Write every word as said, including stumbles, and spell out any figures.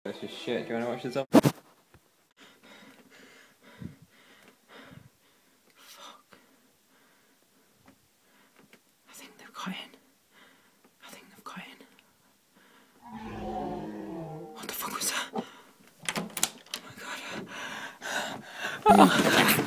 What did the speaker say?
This is shit. Do you want to watch the zombie? Fuck. I think they've got in. I think they've got in. What the fuck was that? Oh my god. Oh my god.